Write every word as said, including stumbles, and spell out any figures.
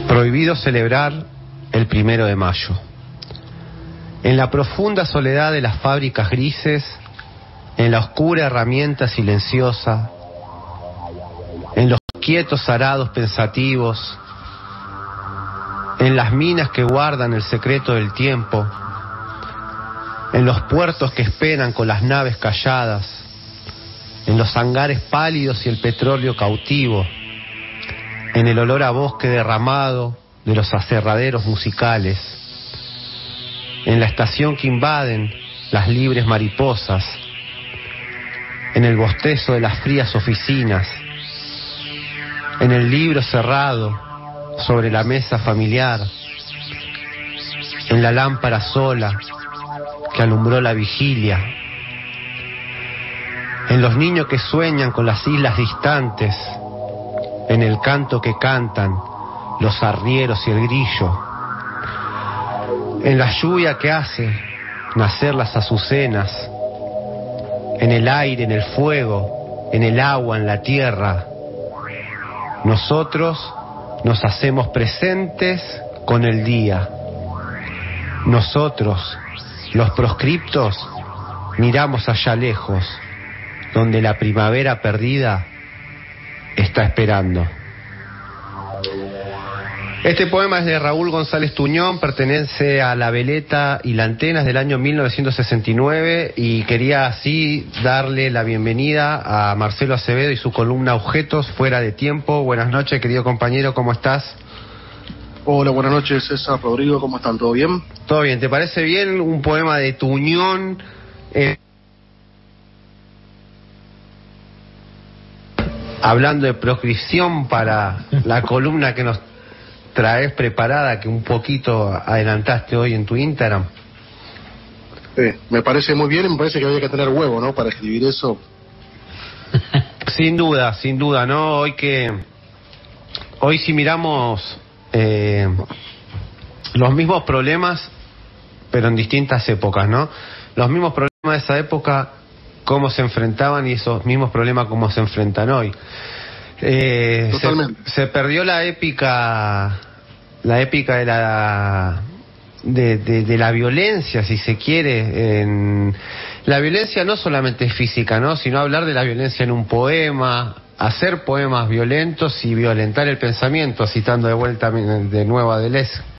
Prohibido celebrar el primero de mayo. En la profunda soledad de las fábricas grises, en la oscura herramienta silenciosa, en los quietos arados pensativos, en las minas que guardan el secreto del tiempo, en los puertos que esperan con las naves calladas, en los hangares pálidos y el petróleo cautivo, en el olor a bosque derramado de los aserraderos musicales, en la estación que invaden las libres mariposas, en el bostezo de las frías oficinas, en el libro cerrado sobre la mesa familiar, en la lámpara sola que alumbró la vigilia, en los niños que sueñan con las islas distantes, en el canto que cantan los arrieros y el grillo, en la lluvia que hace nacer las azucenas, en el aire, en el fuego, en el agua, en la tierra. Nosotros nos hacemos presentes con el día. Nosotros, los proscriptos, miramos allá lejos, donde la primavera perdida está esperando. Este poema es de Raúl González Tuñón, pertenece a La Veleta y la Antena, es del año mil novecientos sesenta y nueve, y quería así darle la bienvenida a Marcelo Acevedo y su columna Objetos Fuera de Tiempo. Buenas noches, querido compañero, ¿cómo estás? Hola, buenas noches, César, Rodrigo, ¿cómo están? ¿Todo bien? Todo bien, ¿te parece bien un poema de Tuñón? Eh... Hablando de proscripción para la columna que nos traes preparada, que un poquito adelantaste hoy en tu Instagram. Sí, me parece muy bien y me parece que había que tener huevo, ¿no?, para escribir eso. Sin duda, sin duda, ¿no? Hoy que... Hoy si miramos eh, los mismos problemas, pero en distintas épocas, ¿no? Los mismos problemas de esa época, cómo se enfrentaban, y esos mismos problemas cómo se enfrentan hoy. Eh, Totalmente. Se, se perdió la épica, la épica de la de, de, de la violencia, si se quiere. En, la violencia no solamente es física, ¿no?, sino hablar de la violencia en un poema, hacer poemas violentos y violentar el pensamiento, citando de vuelta de nuevo a Deleuze.